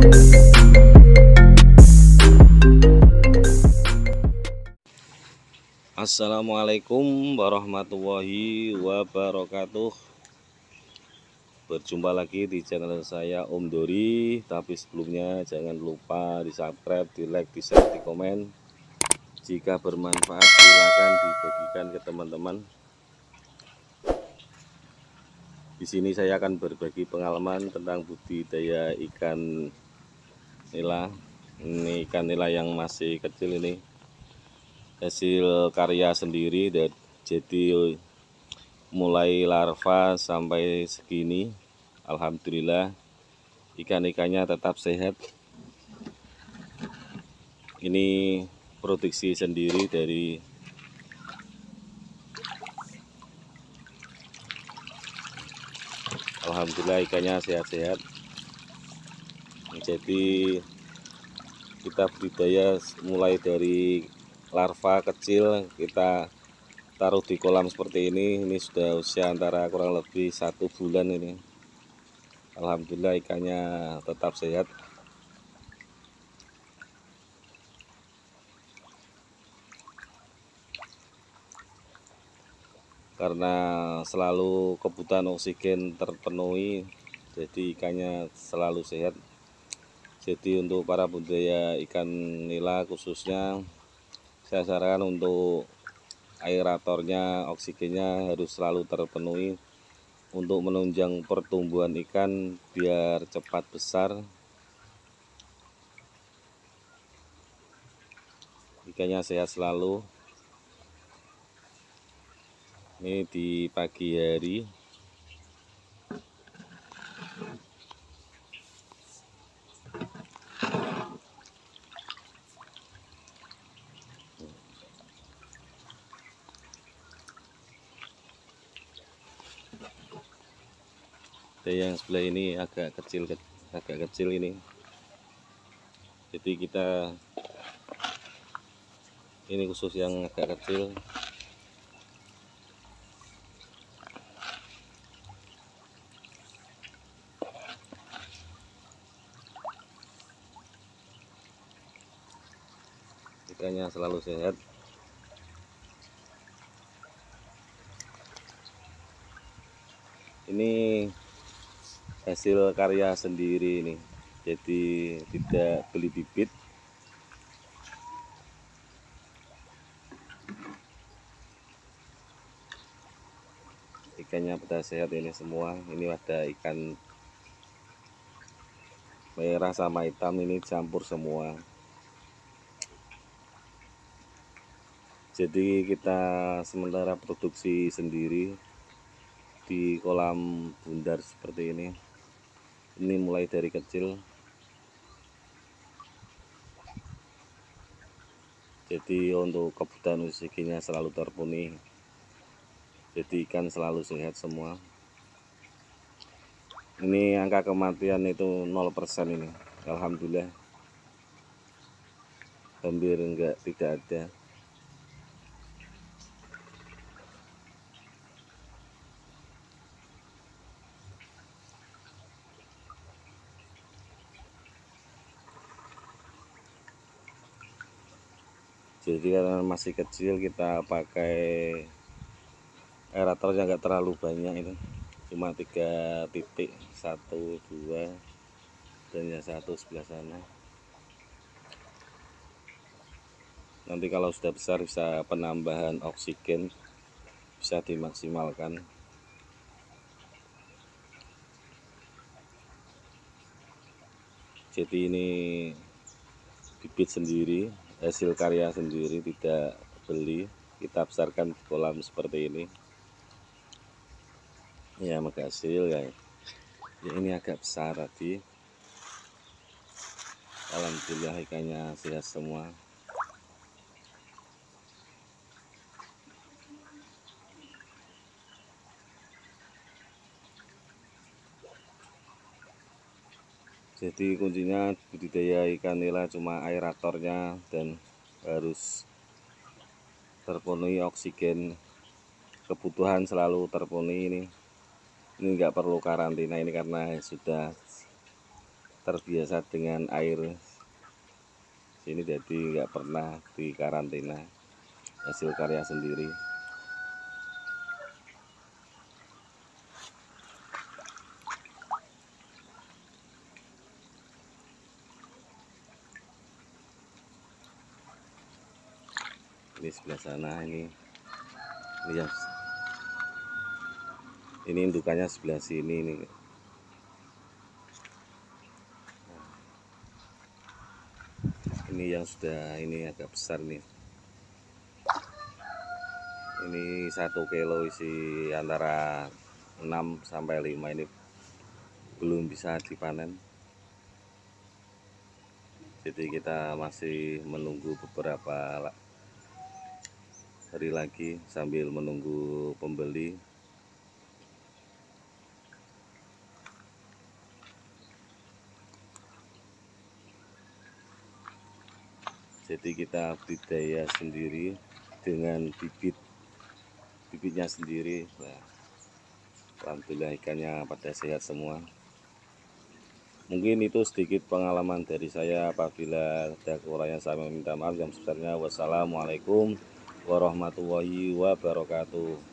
Assalamualaikum warahmatullahi wabarakatuh. Berjumpa lagi di channel saya Om Dori. Tapi sebelumnya jangan lupa di subscribe, di like, di share, di komen. Jika bermanfaat silakan dibagikan ke teman-teman. Di sini saya akan berbagi pengalaman tentang budidaya ikan nila. Ini ikan nila yang masih kecil ini. Hasil karya sendiri, dan jadi mulai larva sampai segini, alhamdulillah ikan-ikannya tetap sehat. Ini produksi sendiri dari alhamdulillah ikannya sehat-sehat. Jadi kita budidaya mulai dari larva kecil, kita taruh di kolam seperti ini. Ini sudah usia antara kurang lebih 1 bulan ini. Alhamdulillah ikannya tetap sehat. Karena selalu kebutuhan oksigen terpenuhi, jadi ikannya selalu sehat. Jadi untuk para budidaya ikan nila khususnya, saya sarankan untuk aeratornya, oksigennya harus selalu terpenuhi untuk menunjang pertumbuhan ikan biar cepat besar. Ikannya sehat selalu. Ini di pagi hari. Yang sebelah ini agak kecil ini. Jadi kita ini khusus yang agak kecil. Ikannya selalu sehat. Ini hasil karya sendiri ini, jadi tidak beli bibit. Ikannya pada sehat ini semua. Ini ada ikan merah sama hitam, ini campur semua. Jadi kita sementara produksi sendiri di kolam bundar seperti ini. Ini mulai dari kecil. Jadi untuk kebutuhan oksigennya selalu terpenuhi. Jadi ikan selalu sehat semua. Ini angka kematian itu 0% ini. Alhamdulillah. Hampir tidak ada. Jadi karena masih kecil, kita pakai aeratornya nggak terlalu banyak, itu cuma 3 titik, 1, 2, dan yang 1 sebelah sana. Nanti kalau sudah besar bisa penambahan oksigen, bisa dimaksimalkan. Jadi ini bibit sendiri, hasil karya sendiri, tidak beli. Kita besarkan di kolam seperti ini. Ya, menghasil ya. Ini agak besar tadi. Alhamdulillah ikannya sehat semua. Jadi kuncinya budidaya ikan nila cuma aeratornya, dan harus terpenuhi oksigen. Kebutuhan selalu terpenuhi ini. Ini nggak perlu karantina ini karena sudah terbiasa dengan air sini, jadi nggak pernah di karantina, hasil karya sendiri. Ini sebelah sana, ini yang ini indukannya sebelah sini ini. Ini yang sudah ini agak besar nih. Ini 1 kilo isi antara 6 sampai 5, ini belum bisa dipanen. Jadi kita masih menunggu beberapa hari lagi sambil menunggu pembeli. Jadi kita budidaya sendiri dengan bibitnya sendiri. Nah, alhamdulillah ikannya pada sehat semua. Mungkin itu sedikit pengalaman dari saya. Apabila ada kekurangan saya minta maaf yang sebesarnya. Wassalamualaikum warahmatullahi wabarakatuh.